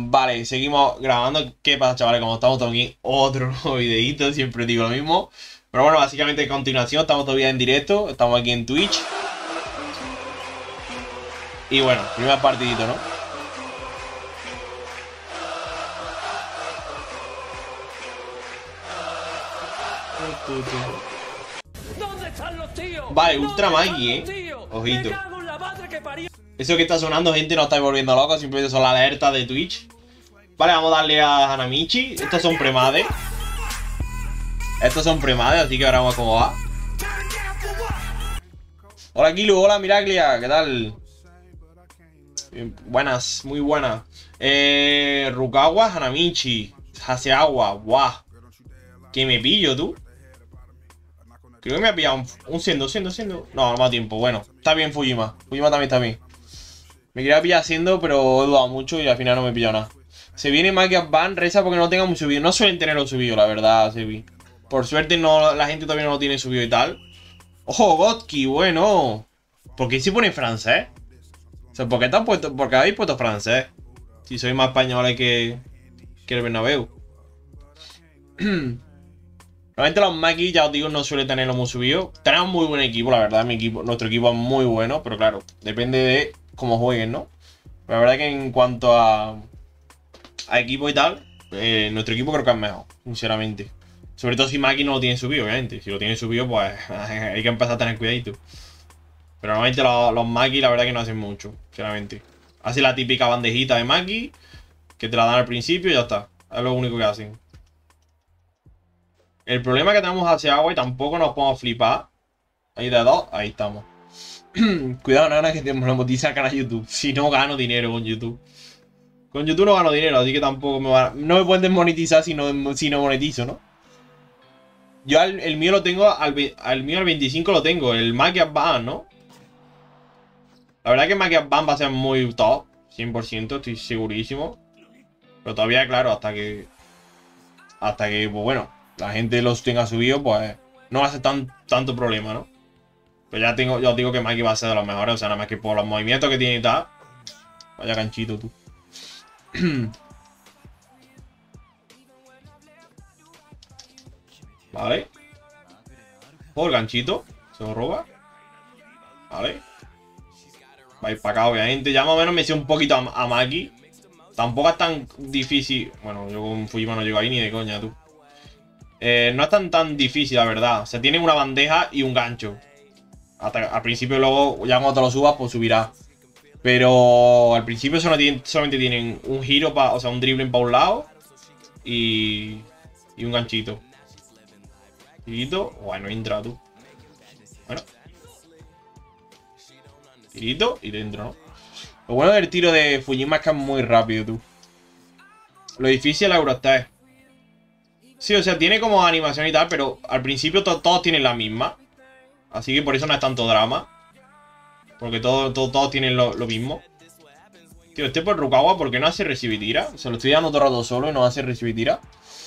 Vale, seguimos grabando. ¿Qué pasa, chavales? Como estamos todos aquí, otro nuevo videito. Siempre digo lo mismo. Pero bueno, básicamente a continuación estamos todavía en directo. Estamos aquí en Twitch. Y bueno, primer partidito, ¿no? ¿Dónde están los tíos? Vale, Ultra Maggie, Ojito. Eso que está sonando, gente, no estáis volviendo locos. Simplemente son las alertas de Twitch. Vale, vamos a darle a Hanamichi. Estos son premades. Estos son premades, así que ahora vamos a cómo va. Hola Kilu, hola Miraglia, ¿qué tal? Bien, buenas, muy buenas. Rukawa, Hanamichi, Haseawa, guau. ¿Qué me pillo tú? Creo que me ha pillado un siendo. No, no más tiempo, bueno. Está bien Fujima, Fujima también está bien. Me quería pillar siendo, pero he dudado mucho y al final no me he pillado nada. Se viene Maki Van, reza porque no tenga muy subido. No suelen tenerlo subido, la verdad, Sebi. Por suerte no, la gente todavía no lo tiene subido y tal. ¡Ojo, Gotki! Bueno. ¿Por qué se pone francés? O sea, ¿por qué habéis puesto francés? Si sois más españoles que el Bernabéu. Realmente los Maki, ya os digo, no suelen tenerlo muy subido. Tenemos muy buen equipo, la verdad. Nuestro equipo es muy bueno, pero claro, depende de cómo jueguen, ¿no? Pero la verdad que en cuanto a equipo y tal, nuestro equipo creo que es mejor, sinceramente. Sobre todo si Maki no lo tiene subido, obviamente. Si lo tiene subido, pues hay que empezar a tener cuidadito. Pero normalmente los Maki, la verdad que no hacen mucho, sinceramente. Hacen la típica bandejita de Maki, que te la dan al principio y ya está. Es lo único que hacen. El problema que tenemos hacia agua y tampoco nos podemos flipar. Ahí de dos, ahí estamos. Cuidado, nana, que te monetiza el canal YouTube. Si no gano dinero con YouTube. Con YouTube no gano dinero, así que tampoco no me pueden desmonetizar si no monetizo, ¿no? Yo el mío lo tengo, al 25 lo tengo, el Maki Advance, ¿no? La verdad que Maki Advance va a ser muy top, 100%, estoy segurísimo. Pero todavía, claro, hasta que, pues bueno, la gente los tenga subido, pues no va a ser tanto problema, ¿no? Pero ya os digo que Maki va a ser de los mejores, o sea, nada más que por los movimientos que tiene y tal. Vaya ganchito, tú. Vale. Por ganchito. Se lo roba. Vale. Va a ir para acá, obviamente. Ya más o menos me sé un poquito a Maki. Tampoco es tan difícil. Bueno, yo con Fujima no llego ahí ni de coña, tú. No es tan difícil, la verdad. O sea, tiene una bandeja y un gancho. Al principio, luego, ya cuando te lo subas, pues subirá. Pero al principio solamente tienen un giro, o sea, un dribbling para un lado. Y un ganchito. Tirito. Bueno, entra tú. Bueno. Tirito y dentro, ¿no? Lo bueno del tiro de Fujima es que es muy rápido, tú. Lo difícil es la Eurostep. Sí, o sea, tiene como animación y tal, pero al principio todos tienen la misma. Así que por eso no es tanto drama. Porque todos tienen lo mismo. Tío, este por Rukawa, ¿por qué no hace recibir tira? Se lo estoy dando todo el rato solo y no hace recibir tira.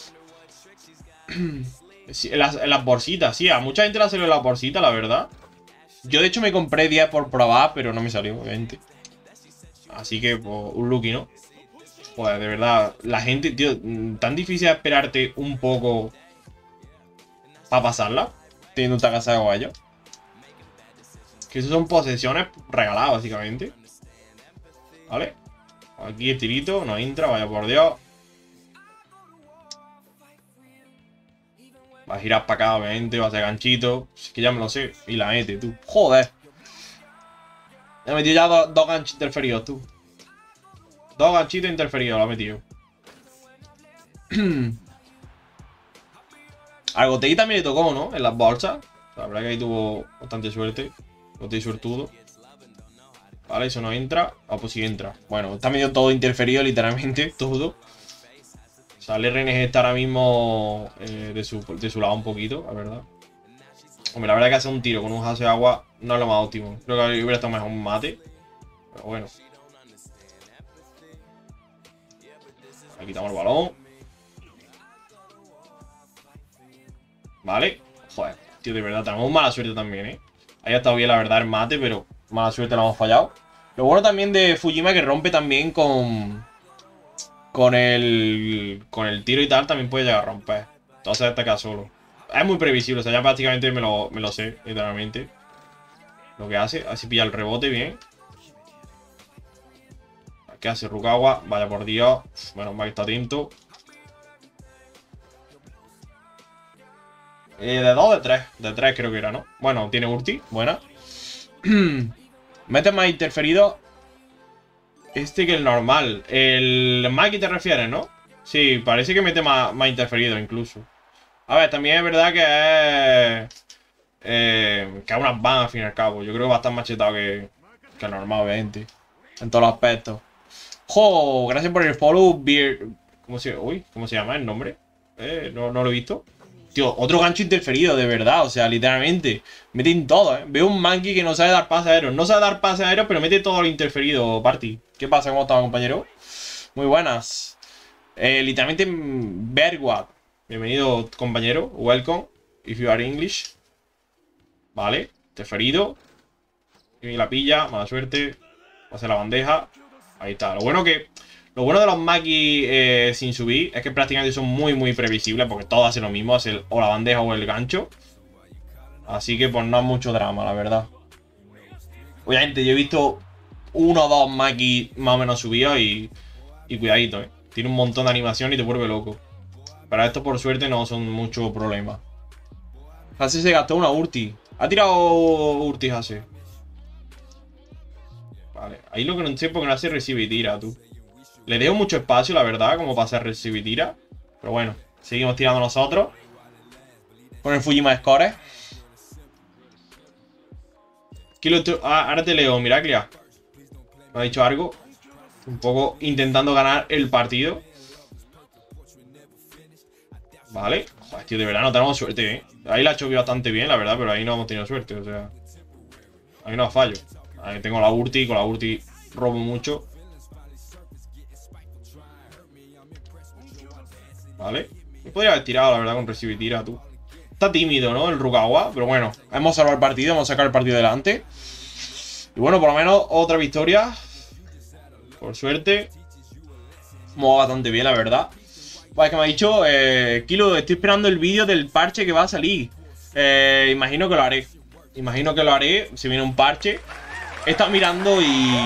Sí, en las bolsitas, sí, a mucha gente le ha salido las bolsitas, la verdad. Yo de hecho me compré 10 por probar, pero no me salió, obviamente. Así que, pues, un lucky, ¿no? Pues, de verdad, la gente, tío, tan difícil esperarte un poco para pasarla, teniendo esta casa de caballo. Que eso son posesiones regaladas, básicamente. ¿Vale? Aquí el tirito, no entra, vaya por Dios. Va a girar para acá, obviamente, va a ser ganchito. Es que ya me lo sé. Y la mete, tú. Joder. Me ha metido ya dos ganchitos interferidos, tú. Dos ganchitos interferidos lo ha metido. Al Gotei también le tocó, ¿no? En las bolsas. La verdad que ahí tuvo bastante suerte. Gotei suertudo. Vale, eso no entra. Ah, pues sí entra. Bueno, está medio todo interferido, literalmente. Todo. O sea, el RNG está ahora mismo de su lado un poquito, la verdad. Hombre, la verdad que hacer un tiro con un hace de agua no es lo más óptimo. Creo que hubiera estado mejor un mate. Pero bueno. Aquí quitamos el balón. Vale. Joder, tío, de verdad, tenemos mala suerte también, ¿eh? Ahí ha estado bien, la verdad, el mate, pero mala suerte la hemos fallado. Lo bueno también de Fujima es que rompe también con con el tiro y tal también puede llegar a romper. Entonces este queda solo. Es muy previsible, o sea, ya prácticamente me lo sé, literalmente. Lo que hace, así pilla el rebote bien. ¿Qué hace Rukawa? Vaya por Dios. Menos mal que está atento. De 2 de 3. De 3 creo que era, ¿no? Bueno, tiene ulti. Buena. Mete más interferido. Este que el normal. El Maki te refieres, ¿no? Sí, parece que mete más interferido incluso. A ver, también es verdad que es... que es una ban al fin y al cabo. Yo creo que va a estar más chetado que el normal, obviamente. En todos los aspectos. ¡Jo! Gracias por el follow, Beer. ¿Cómo se llama el nombre? No lo he visto. Tío, otro gancho interferido, de verdad. O sea, literalmente. Meten todo, ¿eh? Veo un Monkey que no sabe dar pase aéreo. No sabe dar pase aéreo, pero mete todo lo interferido, Party. ¿Qué pasa? ¿Cómo estás, compañero? Muy buenas. Literalmente, Bergwad. Bienvenido, compañero. Welcome. If you are English. Vale. Interferido. Y la pilla. Mala suerte. Pase la bandeja. Ahí está. Lo bueno de los Maki sin subir es que prácticamente son muy previsibles porque todos hacen lo mismo, hacen o la bandeja o el gancho. Así que pues no es mucho drama, la verdad. Obviamente yo he visto uno o dos Maki más o menos subidos y cuidadito, tiene un montón de animación y te vuelve loco. Pero esto por suerte no son mucho problema. Hase se gastó una ulti. Ha tirado ulti Hase. Vale, ahí lo que no sé porque no hace recibe y tira, tú. Le dejo mucho espacio, la verdad, como para hacer recibe y tira. Pero bueno, seguimos tirando nosotros. Con el Fujima Score. Ahora te leo, Miraclia. Me ha dicho algo. Un poco intentando ganar el partido. Vale. Joder, tío, de verdad no tenemos suerte, ¿eh? Ahí la ha chovido bastante bien, la verdad, pero ahí no hemos tenido suerte, o sea. Ahí no fallo. Ahí tengo la ulti, y con la ulti robo mucho. Vale. Me podría haber tirado, la verdad, con recibe y tira, tú. Está tímido, ¿no? El Rukawa. Pero bueno, hemos salvado el partido, hemos sacado el partido adelante. Y bueno, por lo menos otra victoria. Por suerte. Hemos bastante bien, la verdad. Vale, que me ha dicho, Kilo, estoy esperando el vídeo del parche que va a salir. Imagino que lo haré. Imagino que lo haré. Si viene un parche. He estado mirando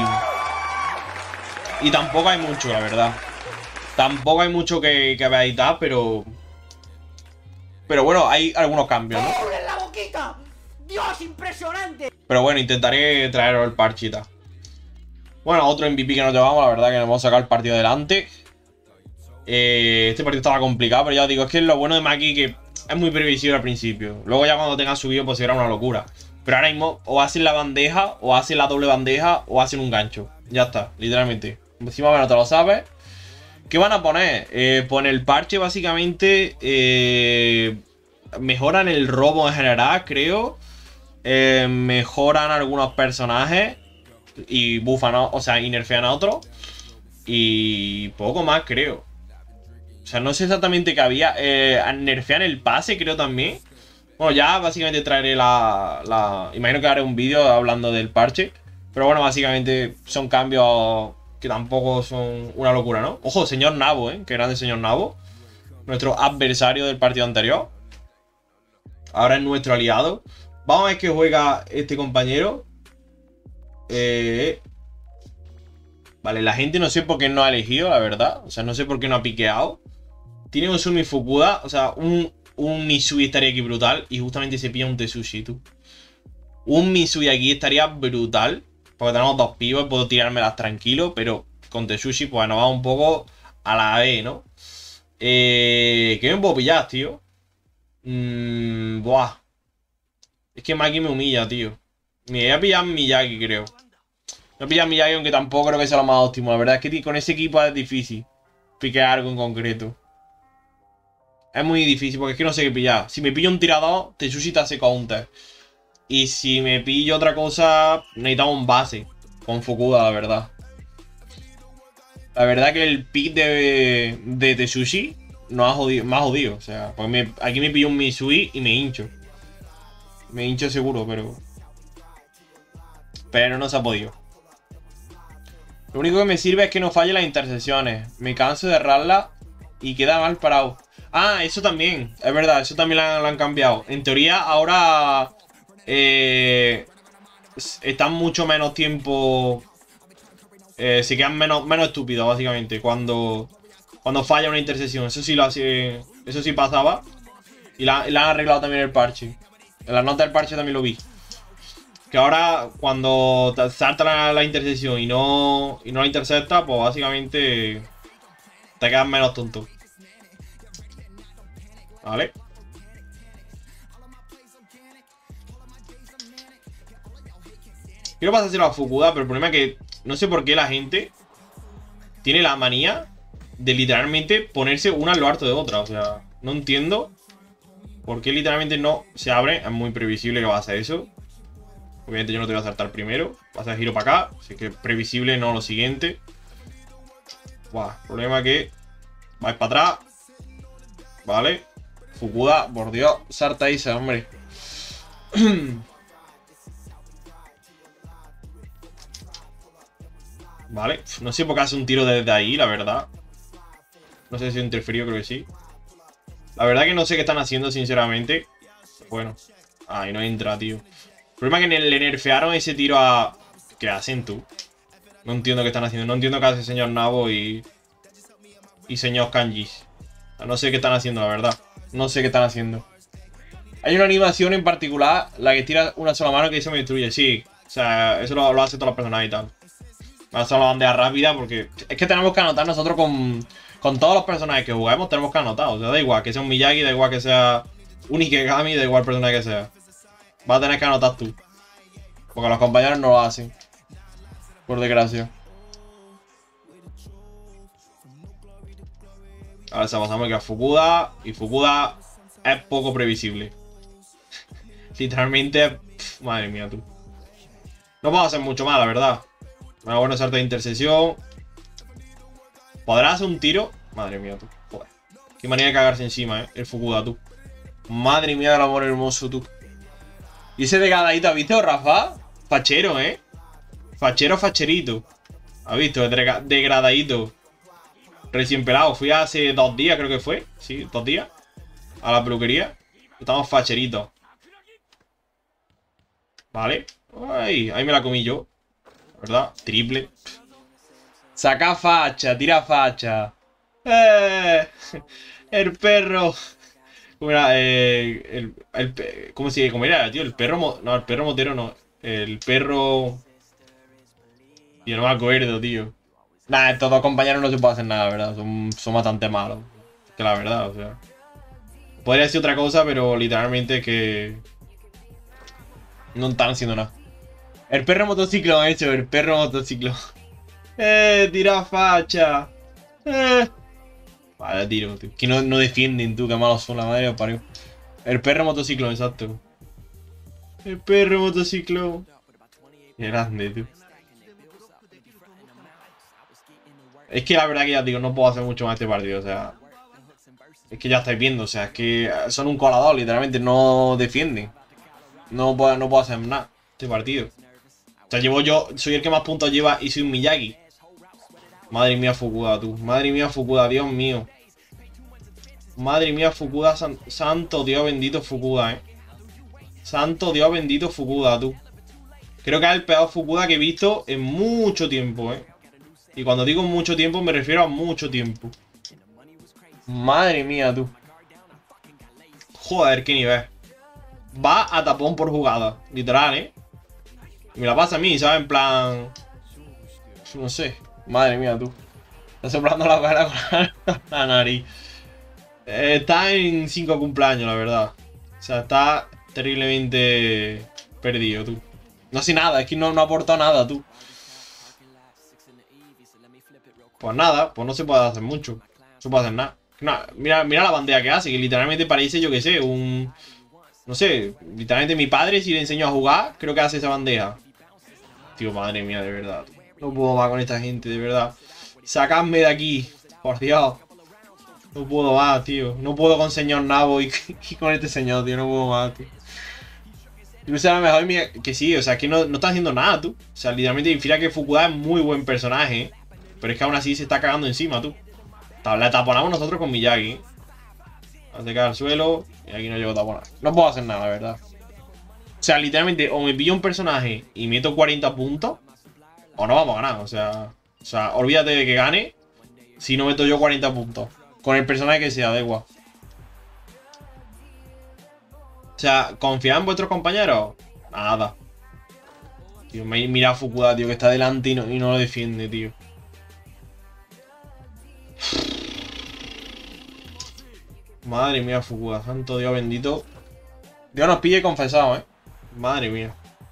y tampoco hay mucho, la verdad. Tampoco hay mucho que veáis tal, pero bueno, hay algunos cambios, ¿no? ¡Abre la boquita! ¡Dios, impresionante! Pero bueno, intentaré traeros el parchita. Bueno, otro MVP que nos llevamos, la verdad que nos hemos sacado el partido adelante. Este partido estaba complicado, pero ya os digo, es que lo bueno de Maki que es muy previsible al principio. Luego ya cuando tenga subido pues será una locura. Pero ahora mismo o hacen la bandeja, o hacen la doble bandeja, o hacen un gancho. Ya está, literalmente. Encima bueno, te lo sabes. ¿Qué van a poner? Pues en el parche básicamente mejoran el robo en general, creo. Mejoran algunos personajes y buffan, o sea, y nerfean a otros. Y poco más, creo. O sea, no sé exactamente qué había. Nerfean el pase, creo también. Bueno, ya básicamente traeré imagino que haré un vídeo hablando del parche. Pero bueno, básicamente son cambios que tampoco son una locura, ¿no? Ojo, señor Nabo, ¿eh? Qué grande señor Nabo. Nuestro adversario del partido anterior. Ahora es nuestro aliado. Vamos a ver qué juega este compañero. Vale, la gente no sé por qué no ha elegido, la verdad. O sea, no sé por qué no ha piqueado. Tiene un Sumi Fukuda. O sea, un Misui estaría aquí brutal. Y justamente se pilla un Tetsushi, tú. Un Misui aquí estaría brutal. Porque tenemos dos pibos, puedo tirármelas tranquilo. Pero con Tetsushi, pues nos va un poco a la B, ¿no? ¿Qué me puedo pillar, tío? Buah. Es que Maki me humilla, tío. Me voy a pillar Miyagi, creo. Me voy a pillar Miyagi, aunque tampoco creo que sea lo más óptimo. La verdad es que con ese equipo es difícil piquear algo en concreto. Es muy difícil porque es que no sé qué pillar. Si me pillo un tirador, Tetsushi te hace counter. Y si me pillo otra cosa, necesitamos un base. Con Fukuda, la verdad. La verdad que el pick de Tetsushi nos ha jodido, me ha jodido. O sea, porque aquí me pillo un Misui y me hincho. Me hincho seguro, pero no se ha podido. Lo único que me sirve es que no falle las intersecciones. Me canso de errarla y queda mal parado. Ah, eso también. Es verdad, eso también lo han cambiado. En teoría, ahora... están mucho menos tiempo... se quedan menos estúpidos, básicamente. Cuando falla una intersección. Eso sí lo hace... Eso sí pasaba. Y la han arreglado también el parche. En la nota del parche también lo vi. Que ahora cuando te salta la intersección y no la intercepta, pues básicamente te quedas menos tonto. ¿Vale? Quiero pasárselo a Fukuda, pero el problema es que no sé por qué la gente tiene la manía de literalmente ponerse una en lo harto de otra. O sea, no entiendo por qué literalmente no se abre. Es muy previsible que va a hacer eso. Obviamente yo no te voy a saltar primero. Vas a giro para acá. Así que previsible, no lo siguiente. Buah, problema que vais para atrás. Vale. Fukuda, por Dios, salta ese, hombre. Vale. No sé por qué hace un tiro desde ahí, la verdad. No sé si interferido, creo que sí. La verdad que no sé qué están haciendo, sinceramente. Bueno. Ay, no entra, tío. El problema es que le nerfearon ese tiro a... ¿Qué hacen tú? No entiendo qué están haciendo. No entiendo qué hace señor Nabo y señor Kanji. No sé qué están haciendo, la verdad. No sé qué están haciendo. Hay una animación en particular, la que tira una sola mano que se me destruye. Sí, o sea, eso lo hace todas las personas y tal. Va a ser la bandera rápida porque... Es que tenemos que anotar nosotros con todos los personajes que juguemos. Tenemos que anotar. O sea, da igual que sea un Miyagi, da igual que sea un Ikegami, da igual el personaje que sea. Vas a tener que anotar tú. Porque los compañeros no lo hacen. Por desgracia. Ahora se pasamos aquí a Fukuda. Y Fukuda es poco previsible. Literalmente, madre mía, tú. No puedo hacer mucho más, la verdad. Una buena salto de intersección. ¿Podrás hacer un tiro? Madre mía, tú. Joder. Qué manera de cagarse encima, el Fukuda, tú. Madre mía del amor hermoso, tú. Y ese degradadito, ¿has visto, Rafa? Fachero, Fachero, facherito. ¿Has visto? Degradadito. Recién pelado. Fui hace 2 días, creo que fue. Sí, 2 días. A la peluquería. Estamos facheritos. Vale. Ay, ahí me la comí yo. ¿Verdad? Triple. Saca facha, tira facha. El perro. ¿Cómo era? ¿Cómo era, tío? El perro... No, el perro motero no. El perro... Tío, no me acuerdo, tío. Nah, estos dos compañeros no se puede hacer nada, ¿verdad? Son bastante malos. Que la verdad, o sea... Podría ser otra cosa, pero literalmente es que... No están haciendo nada. El perro motociclo ha hecho, el perro motociclo. Tira facha. Vaya tiro, tío. Que no defienden, tú, qué malos son, la madre que parió. El perro motociclo, exacto. El perro motociclo. Qué grande, tío. Es que la verdad que ya digo, no puedo hacer mucho más este partido, o sea. Es que ya estáis viendo, o sea, es que son un colador, literalmente, no defienden. No puedo hacer nada este partido. O sea, soy el que más puntos lleva y soy un Miyagi. Madre mía, Fukuda, tú. Madre mía, Fukuda, Dios mío. Madre mía, Fukuda, santo Dios bendito Fukuda, Santo Dios bendito Fukuda, tú. Creo que es el peor Fukuda que he visto en mucho tiempo, Y cuando digo mucho tiempo me refiero a mucho tiempo. Madre mía, tú. Joder, qué nivel. Va a tapón por jugada, literal, Y me la pasa a mí, ¿sabes? En plan... No sé. Madre mía, tú. Está soplando la cara con la nariz. Está en 5 cumpleaños, la verdad. O sea, está terriblemente perdido, tú. No sé nada, es que no ha aportado nada, tú. Pues nada, pues no se puede hacer mucho. No se puede hacer nada. No, mira la bandera que hace, que literalmente parece, yo que sé, un... No sé, literalmente mi padre, si le enseño a jugar, creo que hace esa bandeja. Tío, madre mía, de verdad. No puedo más con esta gente, de verdad. Sacadme de aquí, por Dios. No puedo más, tío. No puedo con señor Nabo y con este señor, tío. No puedo más, tío. Yo será mejor que sí, o sea, es que no está haciendo nada, tú. O sea, literalmente, fíjate que Fukuda es muy buen personaje, pero es que aún así se está cagando encima, tú. La taponamos nosotros con Miyagi. Hace caer al suelo y aquí no llego a taponar. No puedo hacer nada, la verdad. O sea, literalmente, o me pillo un personaje y meto 40 puntos, o no vamos a ganar. O sea, olvídate de que gane si no meto yo 40 puntos. Con el personaje que sea, da igual. O sea, ¿confiad en vuestros compañeros? Nada. Tío, mira a Fukuda, tío, que está delante y no lo defiende, tío. Madre mía, Fukuda, santo Dios bendito. Dios nos pille confesado, Madre mía.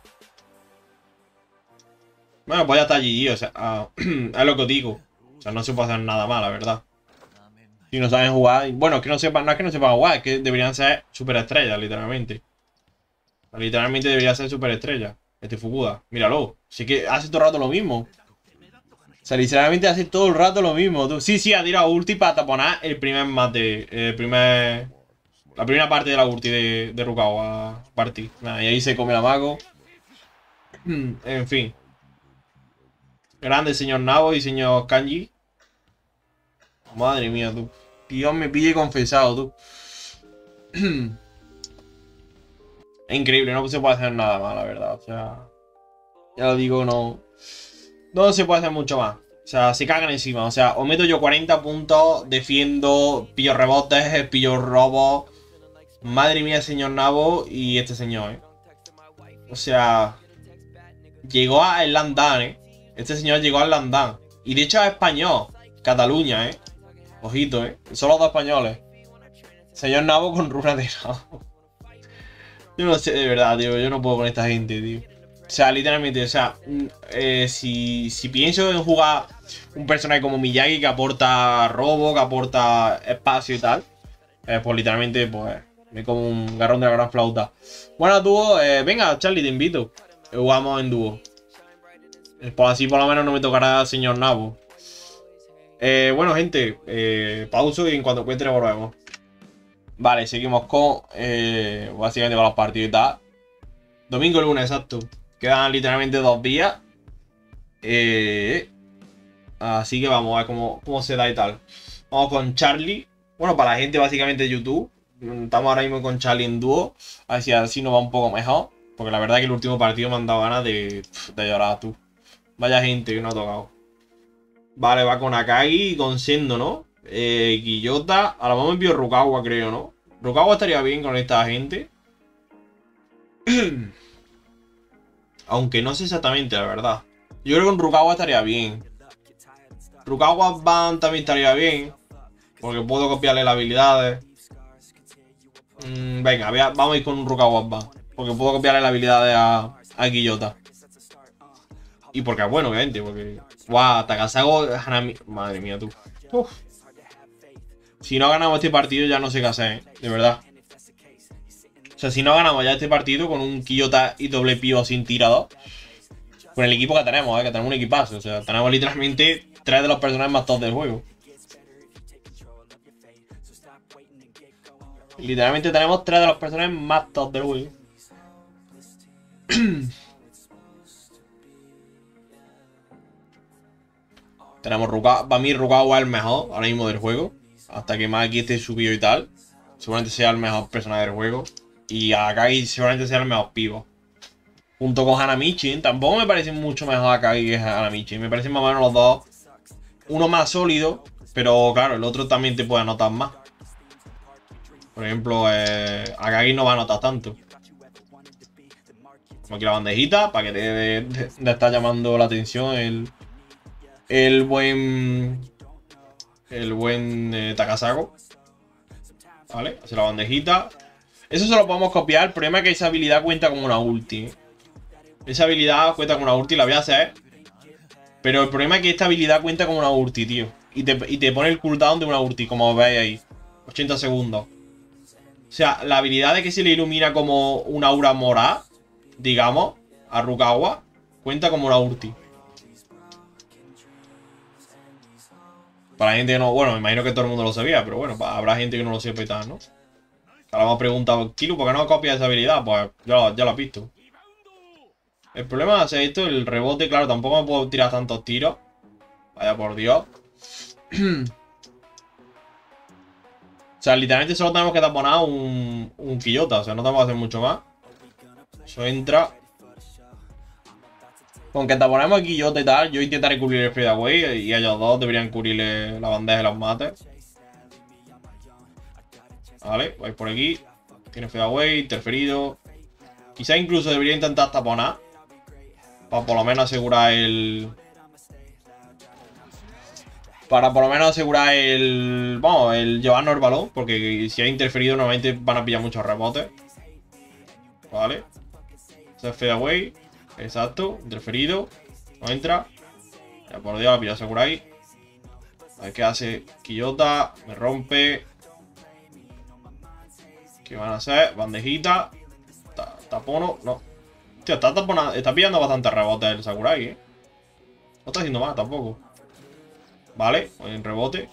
Bueno, pues ya está GG, o sea, es lo que os digo. O sea, no se puede hacer nada más, la verdad. Si no saben jugar, bueno, es que no sepan, no es que no sepan jugar, es que deberían ser superestrellas, literalmente. Literalmente debería ser superestrella. Este Fukuda, míralo. Sí que hace todo el rato lo mismo. O sea, literalmente hace todo el rato lo mismo, tú. Sí, ha tirado ulti para taponar el primer mate. La primera parte de la ulti de Rukawa Party. Y ahí se come la mago. En fin. Grande señor Nabo y señor Kanji. Madre mía, tú. Dios me pille confesado, tú. Es increíble, no se puede hacer nada más, la verdad. O sea, ya lo digo, no se puede hacer mucho más. O sea, se cagan encima. O sea, o meto yo 40 puntos, defiendo, pillo rebotes, pillo robos. Madre mía, señor Nabo y este señor, O sea, llegó a el Landán, Este señor llegó al Landán. Y de hecho es español. Cataluña, Ojito, Son los dos españoles. Señor Nabo con runa de Nabo. Yo no sé, de verdad, tío. Yo no puedo con esta gente, tío. O sea, literalmente, o sea, si pienso en jugar un personaje como Miyagi que aporta robo, que aporta espacio y tal, pues literalmente, pues, me como un garrón de la gran flauta. Bueno, dúo, venga, Charlie, te invito. Jugamos en dúo. Pues así por lo menos no me tocará señor Nabo. Bueno, gente, pauso y en cuanto encuentre volvemos. Vale, seguimos con básicamente con los partidos y tal. Domingo y lunes, exacto. Quedan literalmente 2 días. Así que vamos a ver cómo se da y tal. Vamos con Charlie. Bueno, para la gente básicamente de YouTube. Estamos ahora mismo con Charlie en dúo. A ver si así nos va un poco mejor. Porque la verdad es que el último partido me han dado ganas de llorar, tú. Vaya gente que no ha tocado. Vale, va con Akagi y con Sendo, ¿no? Guillota. A lo mejor me envío Rukawa, creo, ¿no? Rukawa estaría bien con esta gente. Aunque no sé exactamente, la verdad. Yo creo que con Rukawa estaría bien. Rukawa Ban también estaría bien. Porque puedo copiarle las habilidades. Venga, vamos a ir con un Rukawa Ban. Porque puedo copiarle las habilidades a Guillota. Y porque es bueno, obviamente. Porque... Guau, Takasago, Hanami... Madre mía, tú. Uf. Si no ganamos este partido ya no sé qué hacer, de verdad. O sea, si no ganamos ya este partido con un Quillota y doble pío sin tirador. Con el equipo que tenemos, que tenemos un equipazo. O sea, tenemos literalmente 3 de los personajes más top del juego. Literalmente tenemos 3 de los personajes más top del juego. Tenemos Rukawa. Para mí Rukawa es el mejor ahora mismo del juego. Hasta que Maki esté subido y tal. Seguramente sea el mejor personaje del juego. Y Akagi seguramente sea el mejor pivo. Junto con Hanamichi. Tampoco me parece mucho mejor Akagi que Hanamichi. Me parecen más o menos los dos. Uno más sólido. Pero claro, el otro también te puede anotar más. Por ejemplo, Akagi no va a anotar tanto. Como aquí la bandejita. Para que te de estar llamando la atención el buen Takasago. Vale, hace la bandejita. Eso se lo podemos copiar. El problema es que esa habilidad cuenta como una ulti. Esa habilidad cuenta como una ulti, la voy a hacer. Pero el problema es que esta habilidad cuenta como una ulti, tío. Y te pone el cooldown de una ulti, como veis ahí. 80 segundos. O sea, la habilidad de que se le ilumina como una aura morada, digamos, a Rukawa, cuenta como una ulti. Para la gente que no... Bueno, me imagino que todo el mundo lo sabía, pero bueno, habrá gente que no lo sepa y tal, ¿no? Ahora me ha preguntado, Kilu, ¿por qué no copias esa habilidad? Pues ya lo has visto. El problema es esto, el rebote, claro, tampoco me puedo tirar tantos tiros. Vaya por Dios. O sea, literalmente solo tenemos que taponar un Quillota. O sea, no tenemos que hacer mucho más. Eso entra. Con que taponemos el Quillota y tal, yo intentaré cubrir el fadeaway y ellos dos deberían cubrirle la bandeja y los mates. Vale, vais por aquí. Tiene fadeaway, interferido. Quizá incluso debería intentar taponar. Para por lo menos asegurar el... Para por lo menos asegurar el... Vamos, el llevarnos el balón. Porque si hay interferido normalmente van a pillar muchos rebotes. Vale. Ese es fadeaway. Exacto. Interferido. No entra. Ya por Dios, la pillo aseguráis. A ver qué hace Quillota. Me rompe. ¿Qué van a hacer? Bandejita. Tapono. No. Tío, está pillando bastante rebotes el Sakurai, ¿eh? No está haciendo mal tampoco. Vale, en rebote.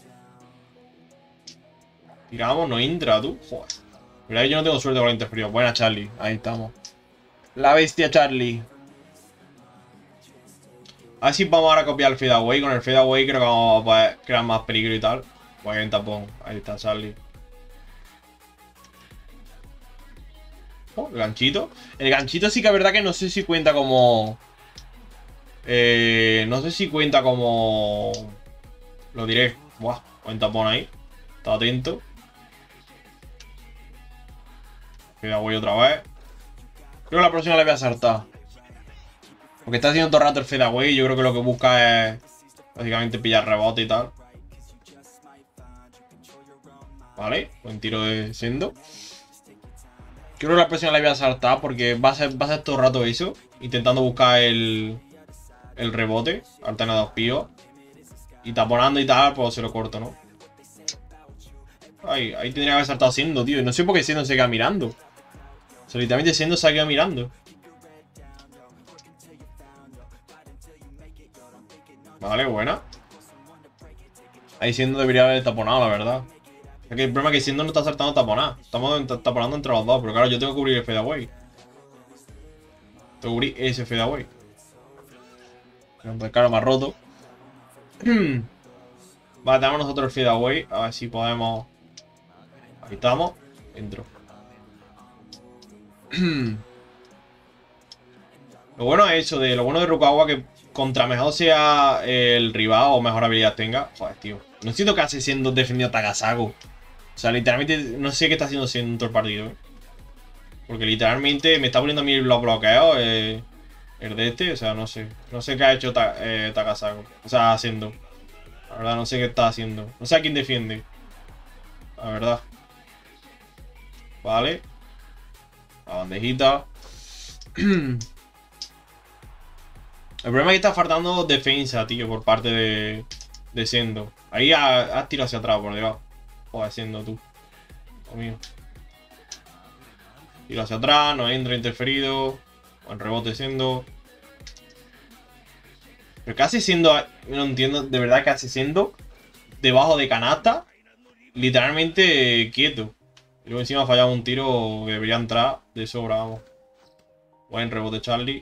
Tiramos, no entra, tú. Joder. Mira que yo no tengo suerte con la interferido. Buena, Charlie. Ahí estamos. La bestia Charlie. A ver si vamos ahora a copiar el fadeaway. Con el fadeaway creo que vamos a poder crear más peligro y tal. Pues en tapón. Ahí está Charlie. Oh, el ganchito. El ganchito sí que es verdad que no sé si cuenta como... no sé si cuenta como... Lo diré. Buah, buen tapón ahí. Está atento. Fadeaway otra vez. Creo que la próxima le voy a saltar. Porque está haciendo todo el rato el fadeaway. Yo creo que lo que busca es básicamente pillar rebote y tal. Vale, buen tiro de Sendo. Creo que la próxima la voy a saltar porque va a ser todo el rato eso. Intentando buscar el rebote. Alternados píos. Y taponando y tal, pues se lo corto, ¿no? Ahí tendría que haber saltado Sendo, tío. No sé por qué Sendo se queda mirando. O sea, literalmente Sendo se ha quedado mirando. Vale, buena. Ahí Sendo debería haber taponado, la verdad. Es que el problema es que Sendo no está saltando taponar. Estamos taponando entre los dos. Pero claro, yo tengo que cubrir el fadeaway. Tengo que cubrir ese fadeaway. Pues claro, me ha roto. Vale, tenemos nosotros el fadeaway. A ver si podemos... Ahí estamos. Entro. Lo bueno es eso, lo bueno de Rukawa, que contra mejor sea el rival o mejor habilidad tenga. Joder, tío. No siento que hace siendo defendido Takasago. O sea, literalmente no sé qué está haciendo siendo todo el partido, ¿eh? Porque literalmente me está poniendo a mí los bloqueos. El de este, o sea, no sé. No sé qué ha hecho Takasago. O sea, haciendo. La verdad, no sé qué está haciendo. No sé a quién defiende. La verdad. Vale. La bandejita. El problema es que está faltando defensa, tío, por parte de Sendo. Ahí has tirado hacia atrás, por Dios. Joder, Sendo, tú. Lo mío. Tiro hacia atrás, no entra interferido. Buen rebote Sendo. Pero ¿qué hace Sendo? No entiendo, de verdad, ¿qué hace Sendo? Debajo de canasta. Literalmente quieto. Y luego encima ha fallado un tiro que debería entrar de sobra, vamos. Buen rebote Charlie.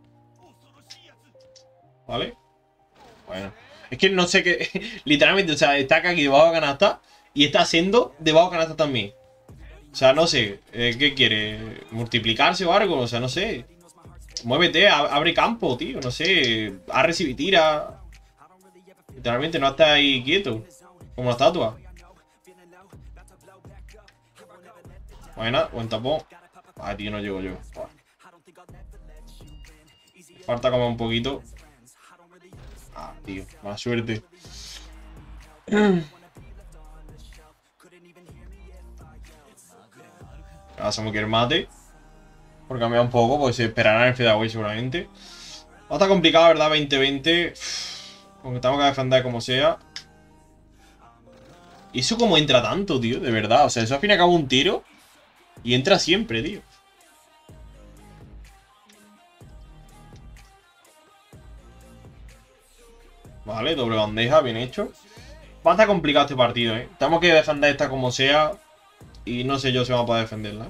¿Vale? Bueno. Es que no sé qué... Literalmente, o sea, está aquí debajo de canasta. Y está Sendo debajo de canasta también. O sea, no sé. ¿Qué quiere? ¿Multiplicarse o algo? O sea, no sé. Muévete, abre campo, tío. No sé. Ha recibido tira. Literalmente no está ahí quieto. Como una estatua. Buena, buen tapón. Ah, tío, no llego yo. Falta como un poquito. Ah, tío, mala suerte. Ahora hacemos que el mate. Por cambiar un poco, pues se esperará en el fadeaway seguramente. Va a estar complicado, ¿verdad? 20-20. Aunque tengo que defender como sea. ¿Y eso cómo entra tanto, tío? De verdad. O sea, eso al fin y al cabo un tiro. Y entra siempre, tío. Vale, doble bandeja, bien hecho. Va a estar complicado este partido, ¿eh? Tenemos que defender esta como sea. Y no sé yo si vamos a poder defenderla.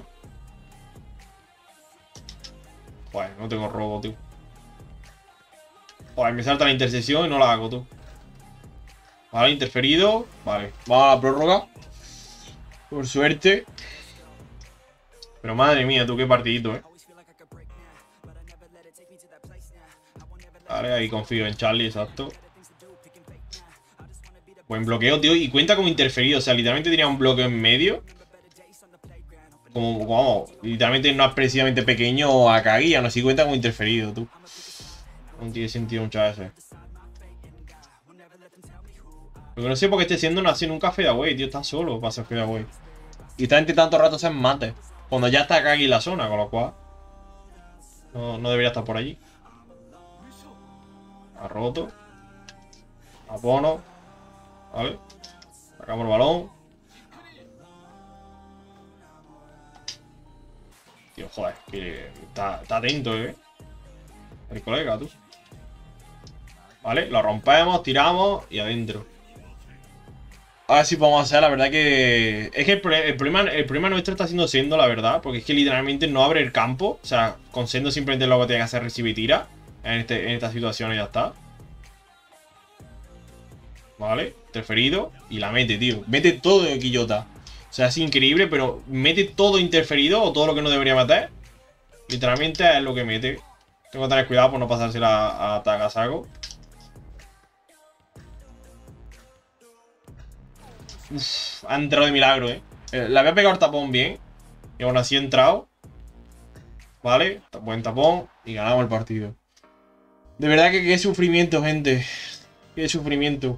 Joder, no tengo robo, tío. Joder, me salta la intersección y no la hago, tú. Vale, interferido. Vale, vamos a la prórroga. Por suerte. Pero madre mía, tú, qué partidito, Vale, ahí confío en Charlie, exacto. Buen bloqueo, tío. Y cuenta como interferido. O sea, literalmente tenía un bloqueo en medio. Como, vamos, literalmente no es precisamente pequeño a Akagi. Aún así cuenta como interferido, tú. No tiene sentido muchas veces. Lo que no sé por qué esté siendo así nunca fadeaway, tío. Está solo para hacer fadeaway. Y está intentando tanto rato hacer mate. Cuando ya está Akagi en la zona, con lo cual no debería estar por allí. Ha roto. Abono. Vale. Sacamos el balón. Tío, joder, que está atento, el colega, tú. Vale, lo rompemos, tiramos y adentro. A ver si podemos hacer, la verdad que... Es que el problema nuestro está siendo Sendo, la verdad. Porque es que literalmente no abre el campo. O sea, con Sendo simplemente lo que tiene que hacer es recibir y tira. En esta situación y ya está. Vale, interferido. Y la mete, tío. Mete todo de Quillota. O sea, es increíble, pero mete todo interferido o todo lo que no debería meter. Literalmente es lo que mete. Tengo que tener cuidado por no pasársela a Takasago. Uf, ha entrado de milagro, Le había pegado el tapón bien. Y aún así ha entrado. Vale, buen tapón. Y ganamos el partido. De verdad que qué sufrimiento, gente. Qué sufrimiento.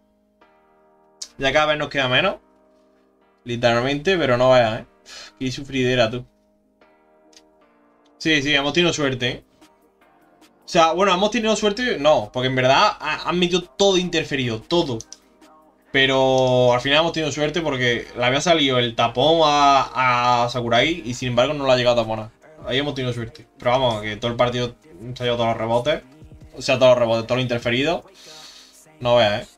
Ya cada vez nos queda menos. Literalmente, pero no veas, Qué sufridera, tú. Sí, hemos tenido suerte, O sea, bueno, hemos tenido suerte, no. Porque en verdad han metido todo interferido, todo. Pero al final hemos tenido suerte porque le había salido el tapón a Sakurai y sin embargo no le ha llegado a taponar. Ahí hemos tenido suerte. Pero vamos, que todo el partido se ha llevado todos los rebotes. O sea, todos los rebotes, todos los interferidos. No veas,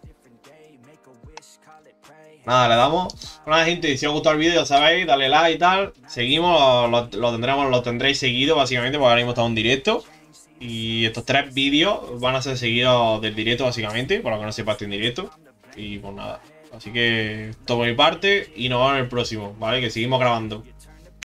Nada, le damos. Bueno, gente, si os ha gustado el vídeo, ya sabéis, dale like y tal. Seguimos, lo tendréis seguido, básicamente, porque ahora mismo estamos en directo. Y estos 3 vídeos van a ser seguidos del directo, básicamente, por lo que no sepa, estoy en directo. Y pues nada. Así que, todo por mi parte, y nos vemos en el próximo, ¿vale? Que seguimos grabando.